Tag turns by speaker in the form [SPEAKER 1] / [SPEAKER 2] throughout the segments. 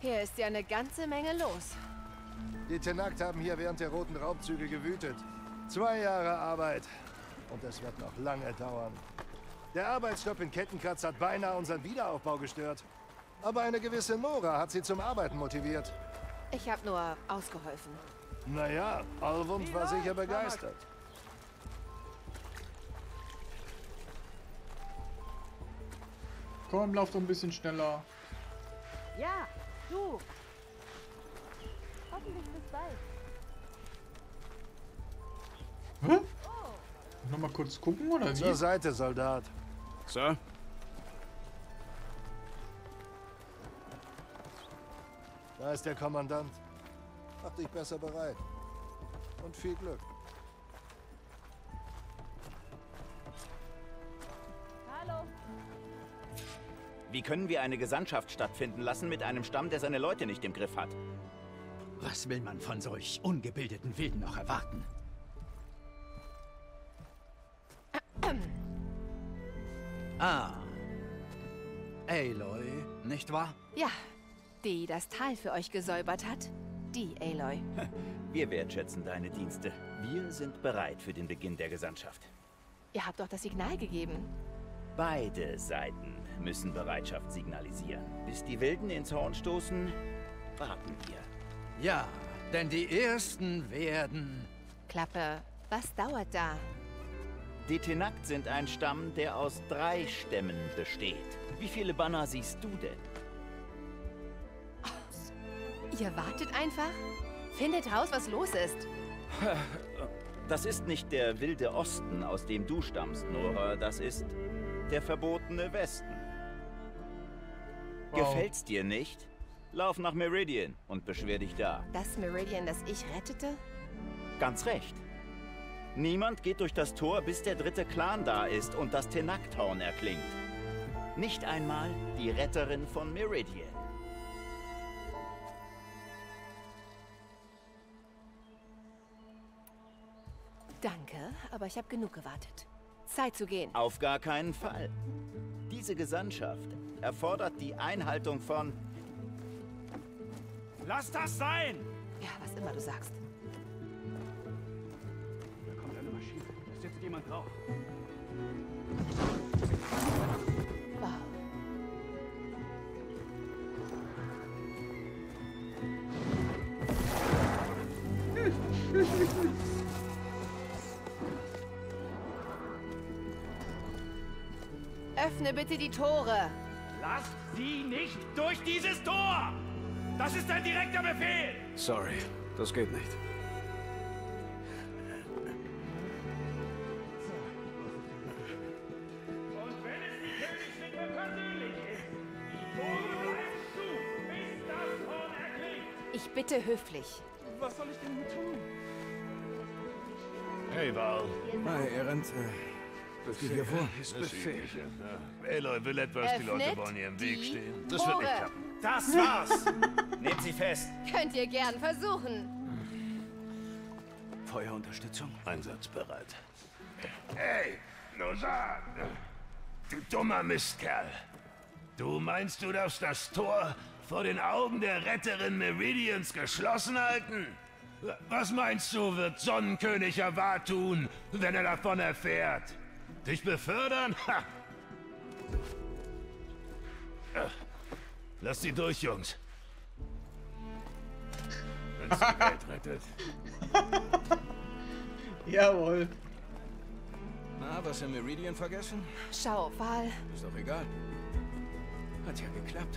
[SPEAKER 1] Hier ist ja eine ganze Menge los.
[SPEAKER 2] Die Tenakt haben hier während der roten Raubzüge gewütet. 2 Jahre Arbeit. Und es wird noch lange dauern. Der Arbeitsstopp in Kettenkratz hat beinahe unseren Wiederaufbau gestört. Aber eine gewisse Nora hat sie zum Arbeiten motiviert.
[SPEAKER 1] Ich habe nur ausgeholfen.
[SPEAKER 2] Naja, Alwund war sicher begeistert.
[SPEAKER 3] Komm, lauf doch ein bisschen schneller.
[SPEAKER 1] Ja, du. Hoffentlich bis bald.
[SPEAKER 3] Hä? Nochmal kurz gucken, oder wie?
[SPEAKER 2] Zur Seite, Soldat.
[SPEAKER 4] Sir?
[SPEAKER 2] Da ist der Kommandant. Mach dich besser bereit. Und viel Glück.
[SPEAKER 1] Hallo.
[SPEAKER 5] Wie können wir eine Gesandtschaft stattfinden lassen mit einem Stamm, der seine Leute nicht im Griff hat?
[SPEAKER 6] Was will man von solch ungebildeten Wilden noch erwarten? Aloy, nicht wahr?
[SPEAKER 1] Ja, die das Tal für euch gesäubert hat. Die Aloy.
[SPEAKER 5] Wir wertschätzen deine Dienste. Wir sind bereit für den Beginn der Gesandtschaft.
[SPEAKER 1] Ihr habt doch das Signal gegeben.
[SPEAKER 5] Beide Seiten müssen Bereitschaft signalisieren. Bis die Wilden ins Horn stoßen, warten wir.
[SPEAKER 6] Ja, denn die Ersten werden...
[SPEAKER 1] Klappe, was dauert da?
[SPEAKER 5] Die Tenakt sind ein Stamm, der aus 3 Stämmen besteht. Wie viele Banner siehst du denn?
[SPEAKER 1] Ihr wartet einfach? Findet raus, was los ist.
[SPEAKER 5] Das ist nicht der wilde Osten, aus dem du stammst, Nora. Das ist der verbotene Westen.
[SPEAKER 3] Wow.
[SPEAKER 5] Gefällt's dir nicht? Lauf nach Meridian und beschwer dich da.
[SPEAKER 1] Das Meridian, das ich rettete?
[SPEAKER 5] Ganz recht. Niemand geht durch das Tor, bis der 3. Clan da ist und das Tenakt-Horn erklingt. Nicht einmal die Retterin von Meridian.
[SPEAKER 1] Danke, aber ich habe genug gewartet. Zeit zu gehen.
[SPEAKER 5] Auf gar keinen Fall. Diese Gesandtschaft erfordert die Einhaltung von...
[SPEAKER 4] Lass das sein!
[SPEAKER 1] Ja, was immer du sagst.
[SPEAKER 4] Da kommt eine Maschine. Da sitzt jemand drauf.
[SPEAKER 1] Wow. Öffne bitte die Tore.
[SPEAKER 4] Lass sie nicht durch dieses Tor! Das ist ein direkter Befehl!
[SPEAKER 7] Sorry, das geht nicht.
[SPEAKER 4] Und wenn es die Königswitwe persönlich ist, die Tore bleiben zu, bis das Horn erklingt!
[SPEAKER 1] Ich bitte höflich.
[SPEAKER 4] Was soll ich denn hier tun?
[SPEAKER 2] Hey, Val.
[SPEAKER 7] Hi, Erend. Geh hier vor.
[SPEAKER 2] Ist Befehl. Aloy will etwas, die Leute
[SPEAKER 1] Öffnet
[SPEAKER 2] wollen ihr im Weg
[SPEAKER 1] die
[SPEAKER 2] stehen. Das wird nicht
[SPEAKER 1] Tore.
[SPEAKER 2] klappen.
[SPEAKER 4] Das war's!
[SPEAKER 5] Nehmt sie fest!
[SPEAKER 1] Könnt ihr gern versuchen.
[SPEAKER 7] Feuerunterstützung.
[SPEAKER 2] Einsatzbereit. Hey, Nosan! Du dummer Mistkerl! Du meinst, du darfst das Tor vor den Augen der Retterin Meridians geschlossen halten? Was meinst du, wird Sonnenkönig Avar tun, wenn er davon erfährt? Dich befördern? Ha! Lass sie durch, Jungs. Wenn's die Welt rettet.
[SPEAKER 3] Jawohl.
[SPEAKER 7] Na, was in Meridian vergessen?
[SPEAKER 1] Schau, Val.
[SPEAKER 7] Ist doch egal. Hat ja geklappt.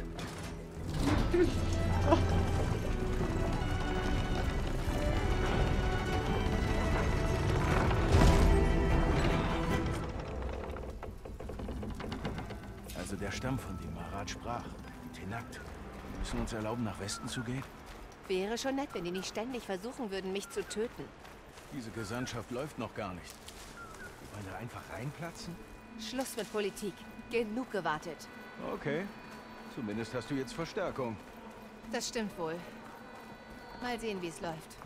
[SPEAKER 7] Also der Stamm, von dem Marat sprach, die Tenakt, müssen uns erlauben, nach Westen zu gehen?
[SPEAKER 1] Wäre schon nett, wenn die nicht ständig versuchen würden, mich zu töten.
[SPEAKER 7] Diese Gesandtschaft läuft noch gar nicht. Die wollen da einfach reinplatzen?
[SPEAKER 1] Schluss mit Politik. Genug gewartet.
[SPEAKER 7] Okay. Zumindest hast du jetzt Verstärkung.
[SPEAKER 1] Das stimmt wohl. Mal sehen, wie es läuft.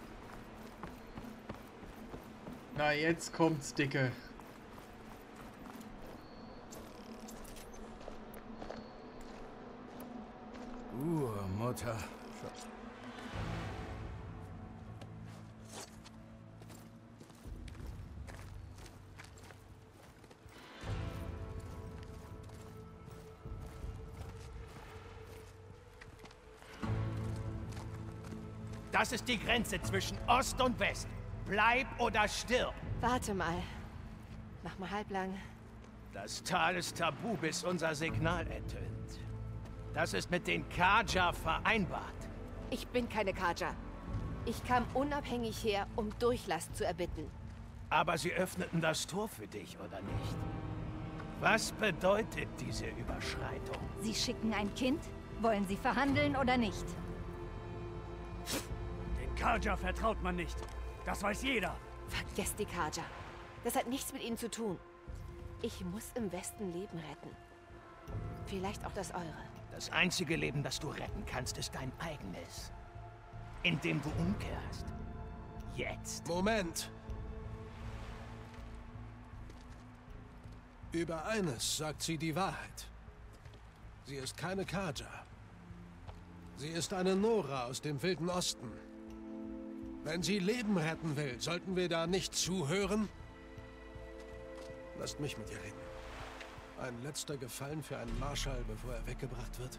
[SPEAKER 3] Na, jetzt kommt's, Dicke.
[SPEAKER 7] Mutter.
[SPEAKER 8] Das ist die Grenze zwischen Ost und West. Bleib oder stirb.
[SPEAKER 1] Warte mal. Mach mal halblang.
[SPEAKER 8] Das Tal ist tabu, bis unser Signal ertönt. Das ist mit den Carja vereinbart.
[SPEAKER 1] Ich bin keine Carja. Ich kam unabhängig her, um Durchlass zu erbitten.
[SPEAKER 8] Aber sie öffneten das Tor für dich, oder nicht? Was bedeutet diese Überschreitung?
[SPEAKER 9] Sie schicken ein Kind? Wollen Sie verhandeln oder nicht?
[SPEAKER 10] Den Carja vertraut man nicht. Das weiß jeder.
[SPEAKER 1] Vergesst die Carja. Das hat nichts mit ihnen zu tun. Ich muss im Westen Leben retten. Vielleicht auch das eure.
[SPEAKER 8] Das einzige Leben, das du retten kannst, ist dein eigenes. Indem du umkehrst. Jetzt.
[SPEAKER 11] Moment. Über eines sagt sie die Wahrheit. Sie ist keine Carja. Sie ist eine Nora aus dem Wilden Osten. Wenn sie Leben retten will, sollten wir da nicht zuhören? Lasst mich mit ihr reden. Ein letzter Gefallen für einen Marschall, bevor er weggebracht wird.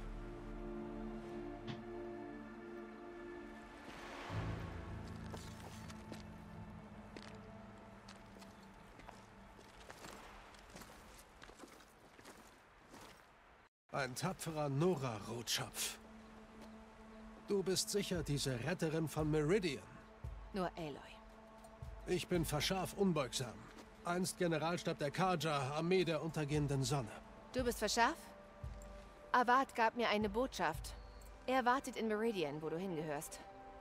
[SPEAKER 11] Ein tapferer Nora-Rotschopf. Du bist sicher diese Retterin von Meridian.
[SPEAKER 1] Nur Aloy.
[SPEAKER 11] Ich bin Verscharf unbeugsam. Einst Generalstab der Carja, Armee der untergehenden Sonne.
[SPEAKER 1] Du bist Verscharf? Avad gab mir eine Botschaft. Er wartet in Meridian, wo du hingehörst.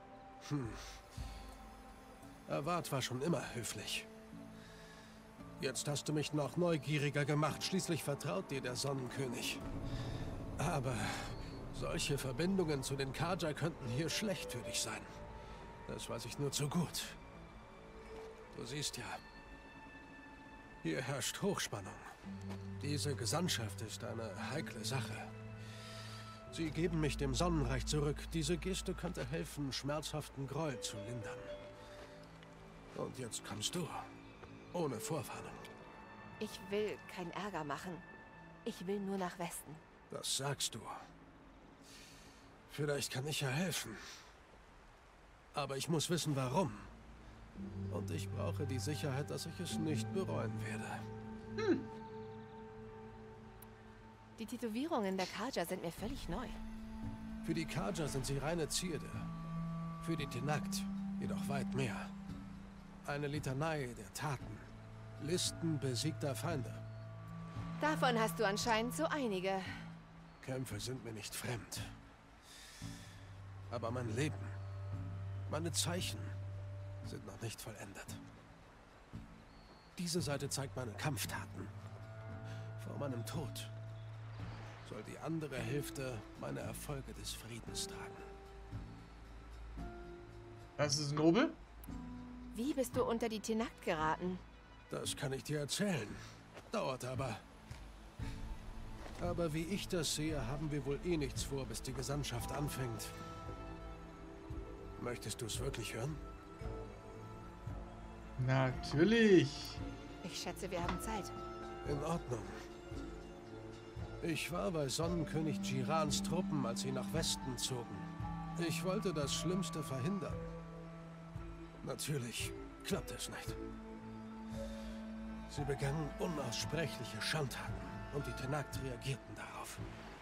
[SPEAKER 11] Avad war schon immer höflich. Jetzt hast du mich noch neugieriger gemacht. Schließlich vertraut dir der Sonnenkönig. Aber solche Verbindungen zu den Carja könnten hier schlecht für dich sein. Das weiß ich nur zu gut. Du siehst ja, hier herrscht Hochspannung. Diese Gesandtschaft ist eine heikle Sache. Sie geben mich dem Sonnenreich zurück. Diese Geste könnte helfen, schmerzhaften Groll zu lindern. Und jetzt kommst du. Ohne Vorwarnung.
[SPEAKER 1] Ich will keinen Ärger machen. Ich will nur nach Westen.
[SPEAKER 11] Das sagst du. Vielleicht kann ich ja helfen. Aber ich muss wissen, warum. Und ich brauche die Sicherheit, dass ich es nicht bereuen werde.
[SPEAKER 1] Die Tätowierungen der Carja sind mir völlig neu.
[SPEAKER 11] Für die Carja sind sie reine Zierde. Für die Tenakt jedoch weit mehr. Eine Litanei der Taten. Listen besiegter Feinde.
[SPEAKER 1] Davon hast du anscheinend so einige.
[SPEAKER 11] Kämpfe sind mir nicht fremd. Aber mein Leben, meine Zeichen sind noch nicht vollendet. Diese Seite zeigt meine Kampftaten. Vor meinem Tod soll die andere Hälfte meine Erfolge des Friedens tragen.
[SPEAKER 3] Das ist nobel.
[SPEAKER 1] Wie bist du unter die Tenakt geraten?
[SPEAKER 11] Das kann ich dir erzählen. Dauert aber. Aber wie ich das sehe, haben wir wohl eh nichts vor, bis die Gesandtschaft anfängt. Möchtest du es wirklich hören?
[SPEAKER 3] Natürlich.
[SPEAKER 1] Ich schätze, wir haben Zeit.
[SPEAKER 11] In Ordnung. Ich war bei Sonnenkönig Jirans Truppen, als sie nach Westen zogen. Ich wollte das Schlimmste verhindern. Natürlich klappte es nicht. Sie begannen unaussprechliche Schandtaten und die Tenakt reagierten darauf.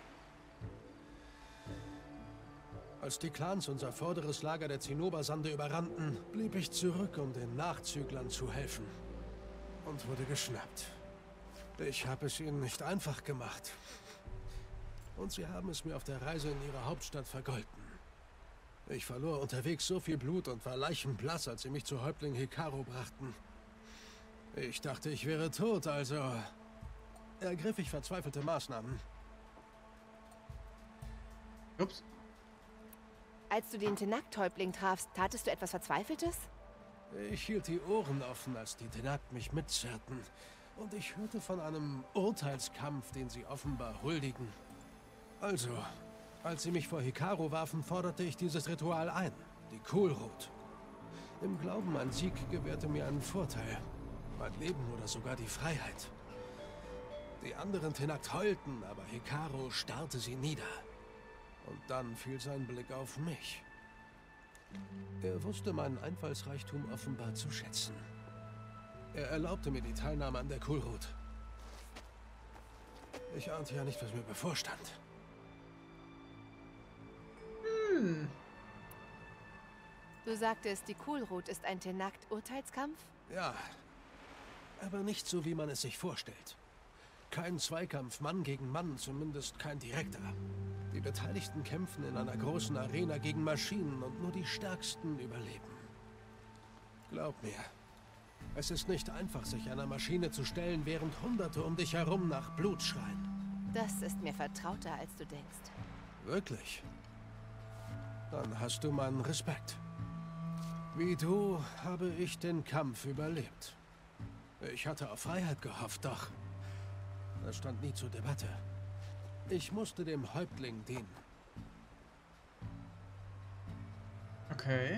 [SPEAKER 11] Als die Clans unser vorderes Lager der Zinnobersande überrannten, blieb ich zurück, um den Nachzüglern zu helfen. Und wurde geschnappt. Ich habe es ihnen nicht einfach gemacht. Und sie haben es mir auf der Reise in ihre Hauptstadt vergolten. Ich verlor unterwegs so viel Blut und war leichenblass, als sie mich zu Häuptling Hekarro brachten. Ich dachte, ich wäre tot, also ergriff ich verzweifelte Maßnahmen.
[SPEAKER 3] Ups.
[SPEAKER 1] Als du den Tenakt-Häuptling trafst, tatest du etwas Verzweifeltes?
[SPEAKER 11] Ich hielt die Ohren offen, als die Tenakt mich mitzerrten. Und ich hörte von einem Urteilskampf, den sie offenbar huldigen. Also Als sie mich vor Hikaru warfen, forderte ich dieses Ritual ein. Die Kulrut. Im Glauben, ein Sieg gewährte mir einen Vorteil. Mein Leben oder sogar die Freiheit. Die anderen Tenakt heulten, aber Hikaru starrte sie nieder. Und dann fiel sein Blick auf mich. Er wusste meinen Einfallsreichtum offenbar zu schätzen. Er erlaubte mir die Teilnahme an der Kulrut. Ich ahnte ja nicht, was mir bevorstand.
[SPEAKER 1] Du sagtest, die Kulrut ist ein Tenakt-Urteilskampf?
[SPEAKER 11] Ja, aber nicht so, wie man es sich vorstellt. Kein Zweikampf Mann gegen Mann, zumindest kein direkter. Die Beteiligten kämpfen in einer großen Arena gegen Maschinen und nur die Stärksten überleben. Glaub mir, es ist nicht einfach, sich einer Maschine zu stellen, während Hunderte um dich herum nach Blut schreien.
[SPEAKER 1] Das ist mir vertrauter, als du denkst.
[SPEAKER 11] Wirklich? Dann hast du meinen Respekt. Wie du habe ich den Kampf überlebt. Ich hatte auf Freiheit gehofft, doch das stand nie zur Debatte. Ich musste dem Häuptling dienen.
[SPEAKER 3] Okay.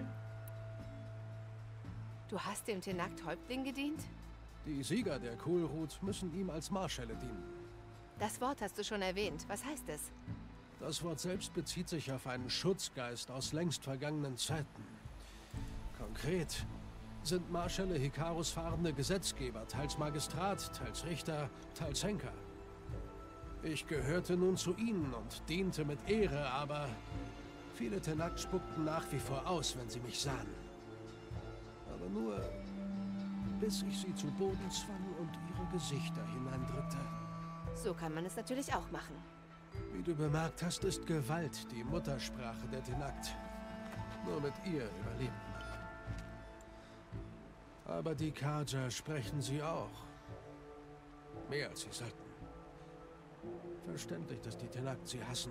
[SPEAKER 1] Du hast dem Tenakt-Häuptling gedient?
[SPEAKER 11] Die Sieger der Kulrut müssen ihm als Marschälle dienen.
[SPEAKER 1] Das Wort hast du schon erwähnt. Was heißt es?
[SPEAKER 11] Das Wort selbst bezieht sich auf einen Schutzgeist aus längst vergangenen Zeiten. Konkret sind Marschälle Hikarus fahrende Gesetzgeber, teils Magistrat, teils Richter, teils Henker. Ich gehörte nun zu ihnen und diente mit Ehre, aber viele Tenakt spuckten nach wie vor aus, wenn sie mich sahen. Aber nur, bis ich sie zu Boden zwang und ihre Gesichter hineindrückte.
[SPEAKER 1] So kann man es natürlich auch machen.
[SPEAKER 11] Wie du bemerkt hast, ist Gewalt die Muttersprache der Tenakt. Nur mit ihr überlebt man. Aber die Carja sprechen sie auch. Mehr als sie sollten. Verständlich, dass die Tenakt sie hassen.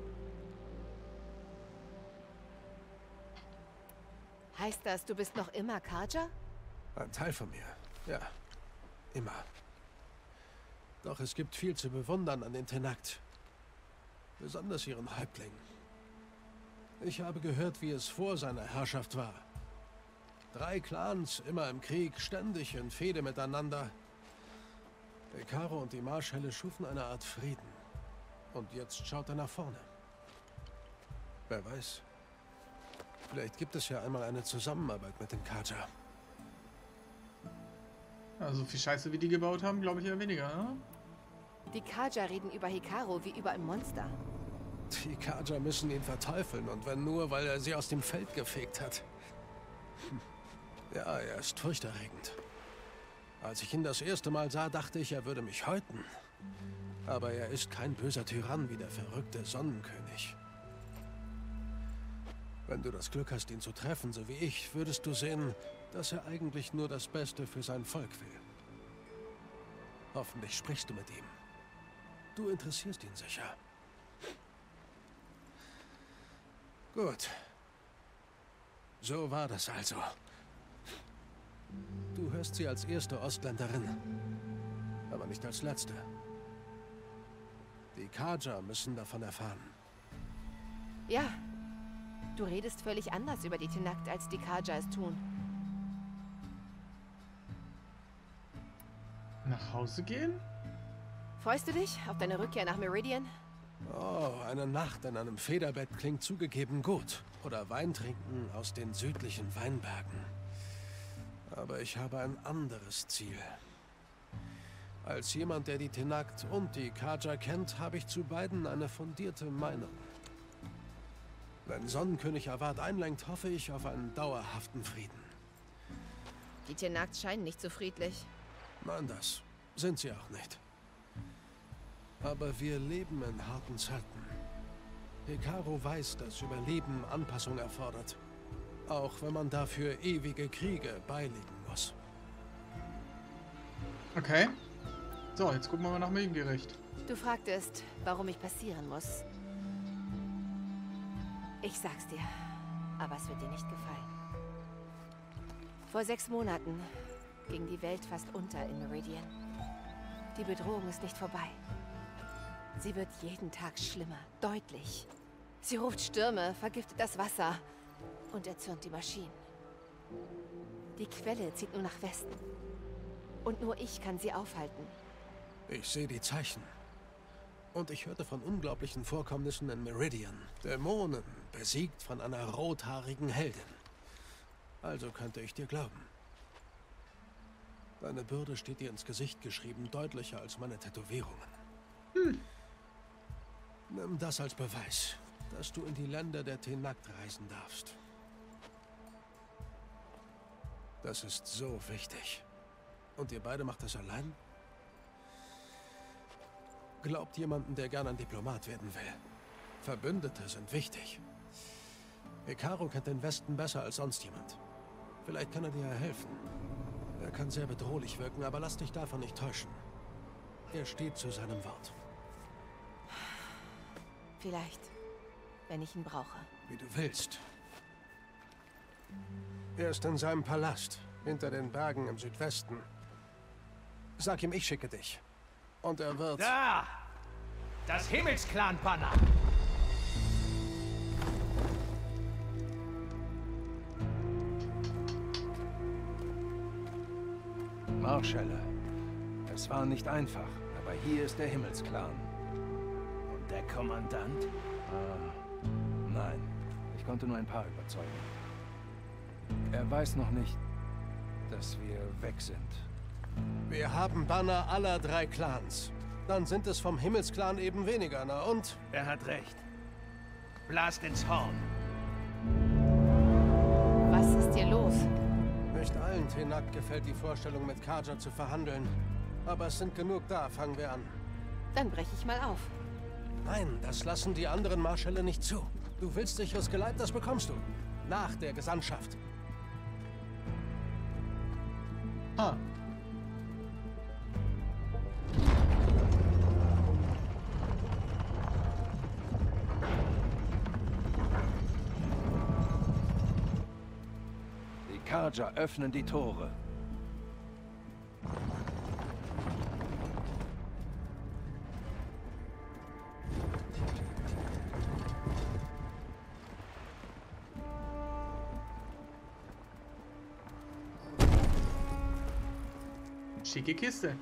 [SPEAKER 1] Heißt das, du bist noch immer Carja?
[SPEAKER 11] Ein Teil von mir, ja. Immer. Doch es gibt viel zu bewundern an den Tenakt. Besonders ihren Häuptling. Ich habe gehört, wie es vor seiner Herrschaft war. 3 Clans, immer im Krieg, ständig in Fehde miteinander. Hikaru und die Marschälle schufen eine Art Frieden. Und jetzt schaut er nach vorne. Wer weiß. Vielleicht gibt es ja einmal eine Zusammenarbeit mit den Carja.
[SPEAKER 3] Also viel Scheiße, wie die gebaut haben, glaube ich eher weniger, ne?
[SPEAKER 1] Die Carja reden über Hikaru wie über ein Monster.
[SPEAKER 11] Die Carja müssen ihn verteufeln, und wenn nur, weil er sie aus dem Feld gefegt hat. Ja, er ist furchterregend. Als ich ihn das erste Mal sah, dachte ich, er würde mich häuten. Aber er ist kein böser Tyrann wie der verrückte Sonnenkönig. Wenn du das Glück hast, ihn zu treffen, so wie ich, würdest du sehen, dass er eigentlich nur das Beste für sein Volk will. Hoffentlich sprichst du mit ihm. Du interessierst ihn sicher. Gut. So war das also. Du hörst sie als erste Ostländerin, aber nicht als letzte. Die Carja müssen davon erfahren.
[SPEAKER 1] Ja, du redest völlig anders über die Tenakt, als die Carja es tun.
[SPEAKER 3] Nach Hause gehen?
[SPEAKER 1] Freust du dich auf deine Rückkehr nach Meridian?
[SPEAKER 11] Oh, eine Nacht in einem Federbett klingt zugegeben gut. Oder Wein trinken aus den südlichen Weinbergen. Aber ich habe ein anderes Ziel. Als jemand, der die Tenakt und die Carja kennt, habe ich zu beiden eine fundierte Meinung. Wenn Sonnenkönig Avad einlenkt, hoffe ich auf einen dauerhaften Frieden.
[SPEAKER 1] Die Tenakt scheinen nicht so friedlich.
[SPEAKER 11] Nein, das sind sie auch nicht. Aber wir leben in harten Zeiten. Hikaru weiß, dass Überleben Anpassung erfordert. Auch wenn man dafür ewige Kriege beilegen muss.
[SPEAKER 3] Okay. So, jetzt gucken wir mal nach Mediengericht.
[SPEAKER 1] Du fragtest, warum ich passieren muss. Ich sag's dir, aber es wird dir nicht gefallen. Vor 6 Monaten ging die Welt fast unter in Meridian. Die Bedrohung ist nicht vorbei. Sie wird jeden Tag schlimmer, deutlich. Sie ruft Stürme, vergiftet das Wasser und erzürnt die Maschinen. Die Quelle zieht nur nach Westen. Und nur ich kann sie aufhalten.
[SPEAKER 11] Ich sehe die Zeichen. Und ich hörte von unglaublichen Vorkommnissen in Meridian. Dämonen, besiegt von einer rothaarigen Heldin. Also könnte ich dir glauben. Deine Bürde steht dir ins Gesicht geschrieben, deutlicher als meine Tätowierungen. Nimm das als Beweis, dass du in die Länder der Tenakt reisen darfst. Das ist so wichtig. Und ihr beide macht das allein? Glaubt jemanden, der gern ein Diplomat werden will. Verbündete sind wichtig. Hekarro kennt den Westen besser als sonst jemand. Vielleicht kann er dir ja helfen. Er kann sehr bedrohlich wirken, aber lass dich davon nicht täuschen. Er steht zu seinem Wort.
[SPEAKER 1] Vielleicht, wenn ich ihn brauche.
[SPEAKER 11] Wie du willst. Er ist in seinem Palast, hinter den Bergen im Südwesten. Sag ihm, ich schicke dich. Und er wird...
[SPEAKER 8] Da! Das Himmelsklan-Banner!
[SPEAKER 7] Marschälle. Es war nicht einfach, aber hier ist der Himmelsklan.
[SPEAKER 8] Und der Kommandant?
[SPEAKER 7] Nein, ich konnte nur ein paar überzeugen. Er weiß noch nicht, dass wir weg sind.
[SPEAKER 11] Wir haben Banner aller 3 Clans. Dann sind es vom Himmelsklan eben weniger, na und?
[SPEAKER 8] Er hat recht. Blast ins Horn.
[SPEAKER 1] Was ist dir los?
[SPEAKER 11] Nicht allen Tenakt gefällt die Vorstellung, mit Carja zu verhandeln. Aber es sind genug da, fangen wir an.
[SPEAKER 1] Dann breche ich mal auf.
[SPEAKER 11] Nein, das lassen die anderen Marschälle nicht zu. Du willst sicheres Geleit, das bekommst du. Nach der Gesandtschaft.
[SPEAKER 3] Ah.
[SPEAKER 7] Die Carja öffnen die Tore.
[SPEAKER 3] Schicke Kiste.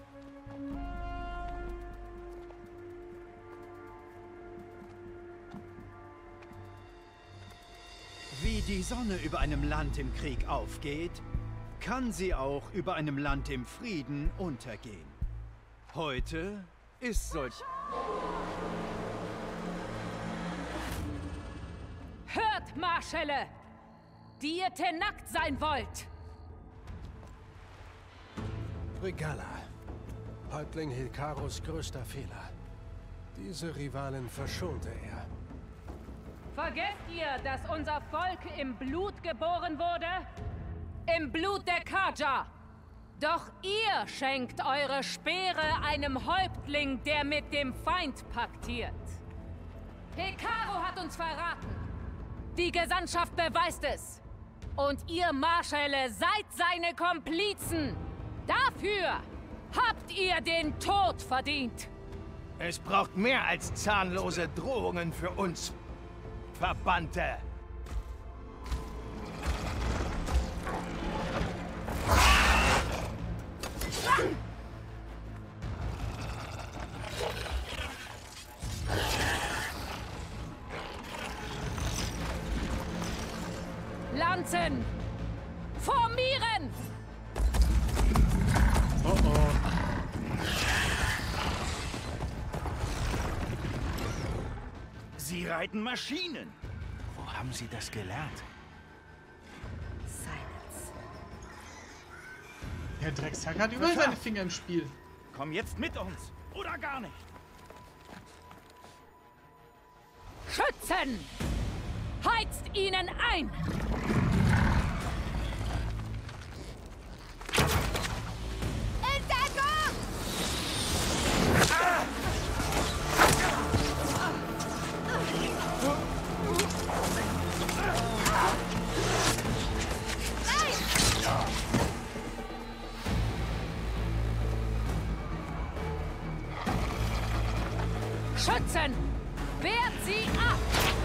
[SPEAKER 5] Wie die Sonne über einem Land im Krieg aufgeht, kann sie auch über einem Land im Frieden untergehen. Heute ist solch...
[SPEAKER 12] Hört, Marschälle! Die ihr Tenakt sein wollt!
[SPEAKER 11] Regala. Häuptling Hekarros größter Fehler. Diese Rivalin verschonte er.
[SPEAKER 12] Vergesst ihr, dass unser Volk im Blut geboren wurde? Im Blut der Carja! Doch ihr schenkt eure Speere einem Häuptling, der mit dem Feind paktiert. Hekarro hat uns verraten. Die Gesandtschaft beweist es. Und ihr Marschälle seid seine Komplizen. Dafür habt ihr den Tod verdient.
[SPEAKER 8] Es braucht mehr als zahnlose Drohungen für uns, Verbannte.
[SPEAKER 12] Lanzen! Formieren!
[SPEAKER 3] Oh oh.
[SPEAKER 5] Sie reiten Maschinen.
[SPEAKER 7] Wo haben Sie das gelernt?
[SPEAKER 1] Silence.
[SPEAKER 3] Der Drecksack hat überall seine Finger im Spiel.
[SPEAKER 5] Komm jetzt mit uns. Oder gar nicht.
[SPEAKER 12] Schützen! Heizt ihnen ein! Schützen! Wehrt sie ab!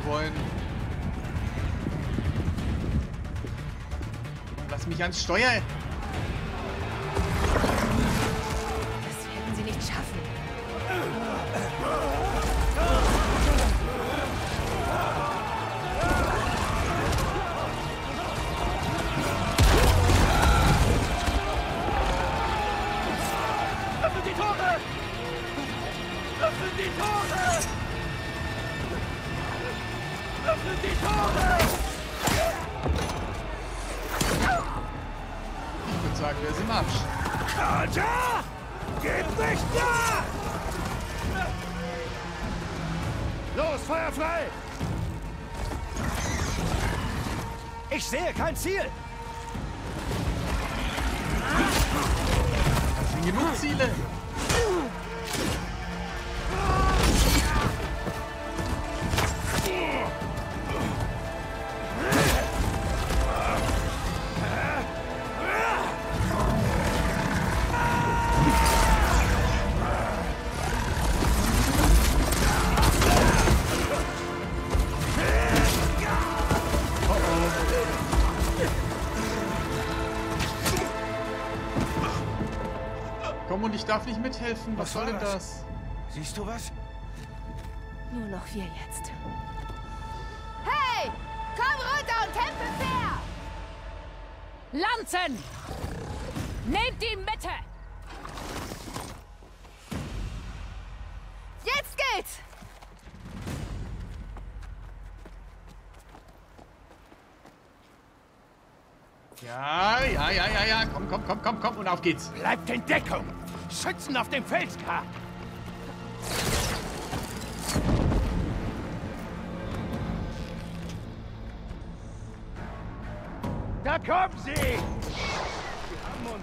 [SPEAKER 3] vorhin. Lass mich ans Steuer.
[SPEAKER 1] Das werden sie nicht schaffen.
[SPEAKER 4] Öffnet die Tore! Öffnet die Tore! Öffnet die Tore!
[SPEAKER 3] Ich würde sagen, wir sind im Arsch.
[SPEAKER 4] Carja! Gib nicht nach!
[SPEAKER 8] Los, Feuer frei! Ich sehe kein Ziel!
[SPEAKER 3] Das sind genug Ziele. Komm, und ich darf nicht mithelfen. Was soll denn das?
[SPEAKER 8] Siehst du was?
[SPEAKER 1] Nur noch wir jetzt. Hey! Komm runter und kämpfe fair!
[SPEAKER 12] Lanzen! Nehmt die Mitte!
[SPEAKER 1] Jetzt geht's!
[SPEAKER 3] Ja. Komm. Und auf geht's.
[SPEAKER 8] Bleibt in Deckung! Schützen auf dem Felsgrat! Da kommen sie! Sie haben uns...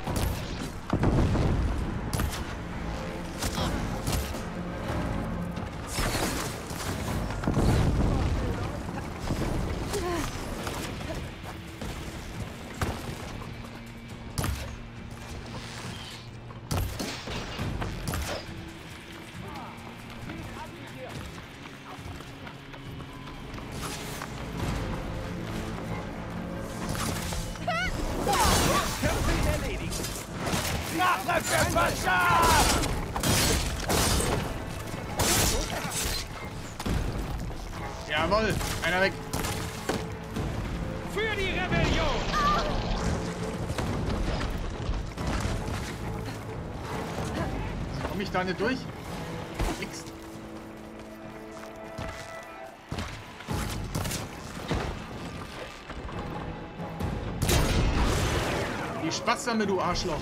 [SPEAKER 3] Jawohl, einer weg.
[SPEAKER 4] Für die Rebellion!
[SPEAKER 3] Komm ich da nicht durch? Nix. Die Spaß damit, du Arschloch.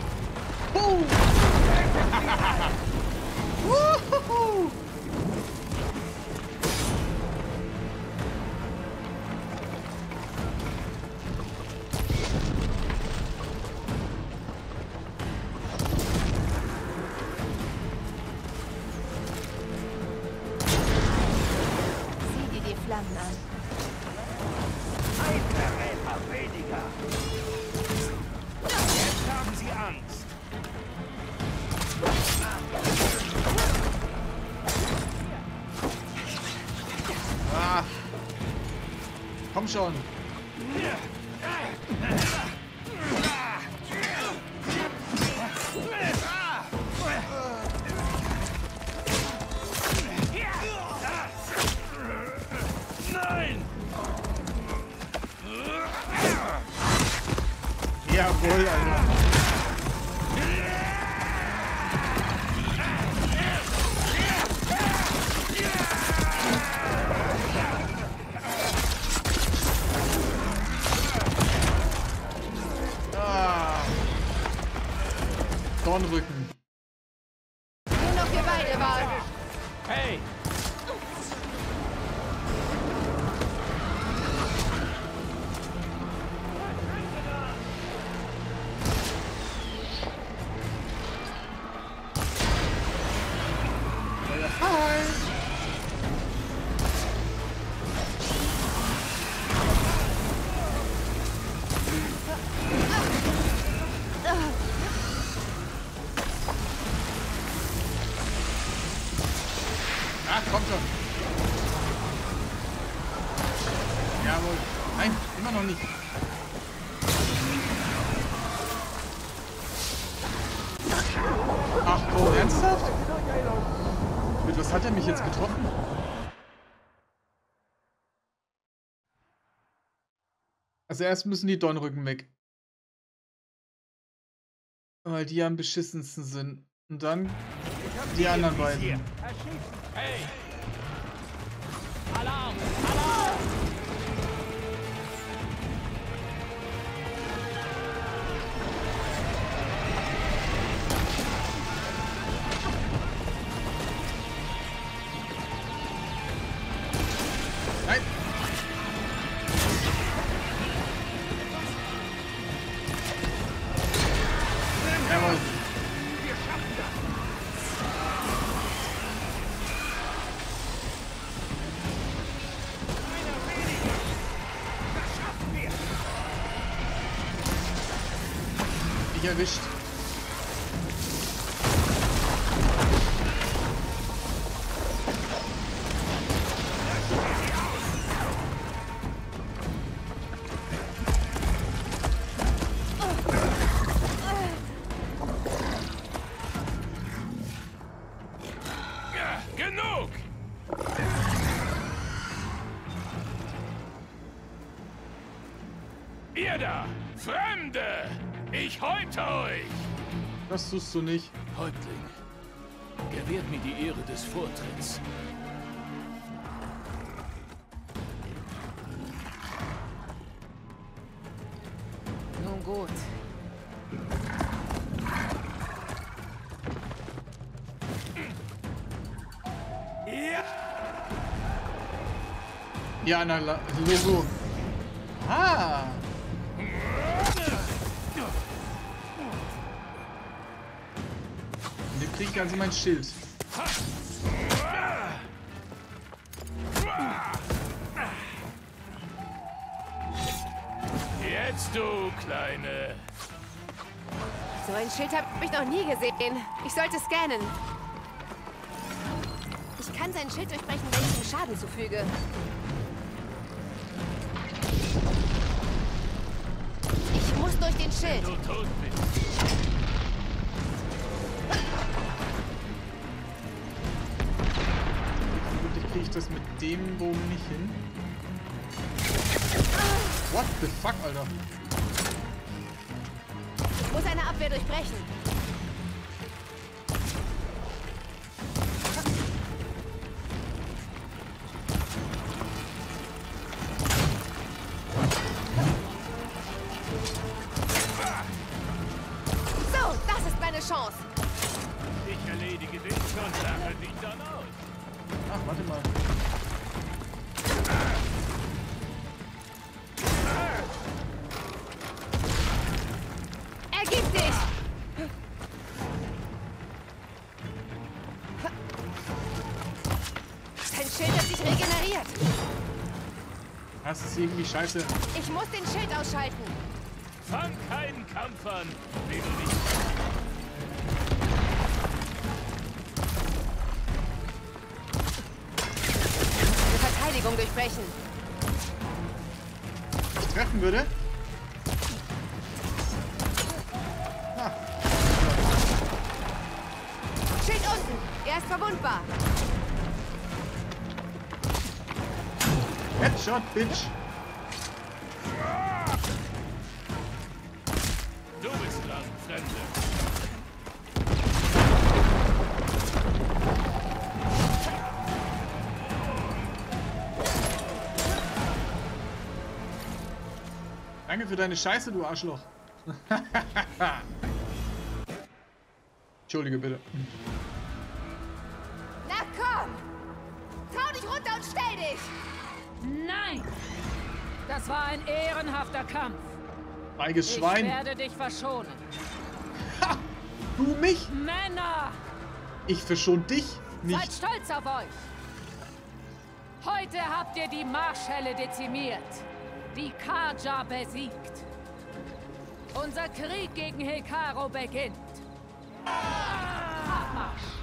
[SPEAKER 1] Sieh dir die Flammen an.
[SPEAKER 8] Ein Verräter weniger! Jetzt haben sie Angst!
[SPEAKER 3] Ah. Komm schon.
[SPEAKER 4] Nein!
[SPEAKER 3] Jawohl, Alter. Dornrücken.
[SPEAKER 1] Nur noch wir beide waren.
[SPEAKER 8] Hey!
[SPEAKER 3] Ach, komm schon. wollte. Nein, immer noch nicht. Ach, oh, ernsthaft? Mit was hat er mich jetzt getroffen? Also erst müssen die Dornrücken weg. Weil die am beschissensten sind. Und dann die anderen beiden.
[SPEAKER 4] Hey! Alarm! Alarm!
[SPEAKER 3] Nein! Jawohl.
[SPEAKER 4] Wir schaffen das! Einer weniger! Das schaffen wir!
[SPEAKER 3] Dich erwischt.
[SPEAKER 4] Genug! Ihr da, Fremde! Ich häute euch!
[SPEAKER 3] Das tust du nicht.
[SPEAKER 2] Häuptling, gewährt mir die Ehre des Vortritts.
[SPEAKER 1] Nun gut.
[SPEAKER 4] Ja!
[SPEAKER 3] Ja, na, Logo. Ah! Und dem krieg ich also mein Schild.
[SPEAKER 4] Jetzt du, Kleine!
[SPEAKER 1] So ein Schild habe ich noch nie gesehen. Ich sollte scannen. Ich kann sein Schild durchbrechen, wenn ich ihm Schaden zufüge. Ich muss durch den Schild.
[SPEAKER 4] Du tot bist.
[SPEAKER 3] Vermutlich kriege ich das mit dem Bogen nicht hin. What the fuck, Alter?
[SPEAKER 1] Ich muss eine Abwehr durchbrechen. So, das ist meine Chance.
[SPEAKER 4] Ich erledige dich und lache dich dann aus.
[SPEAKER 3] Ach, warte mal.
[SPEAKER 1] Ergib dich! Dein Schild hat sich regeneriert.
[SPEAKER 3] Das ist irgendwie scheiße.
[SPEAKER 1] Ich muss den Schild ausschalten.
[SPEAKER 4] Fang keinen Kampf an, den du nicht...
[SPEAKER 1] Eine Verteidigung durchbrechen.
[SPEAKER 3] Ich treffen würde. Ah.
[SPEAKER 1] Schild unten. Er ist verwundbar.
[SPEAKER 3] Headshot, Bitch.
[SPEAKER 4] Du bist dran, Fremde.
[SPEAKER 3] Danke für deine Scheiße, du Arschloch. Entschuldige bitte.
[SPEAKER 1] Na komm! Trau dich runter und stell dich!
[SPEAKER 12] Nein! Das war ein ehrenhafter Kampf.
[SPEAKER 3] Feiges Schwein.
[SPEAKER 12] Ich werde dich verschonen.
[SPEAKER 3] Ha! Du mich?
[SPEAKER 12] Männer!
[SPEAKER 3] Ich verschon dich nicht.
[SPEAKER 12] Seid stolz auf euch! Heute habt ihr die Marschhelle dezimiert. Die Carja besiegt. Unser Krieg gegen Hekarro beginnt. Abmarsch!